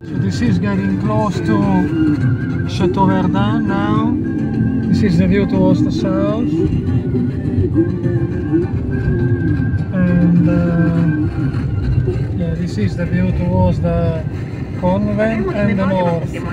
So this is getting close to Chateau Verdun now. This is the view to Aosta South. And yeah, this is the view towards the convent and the north.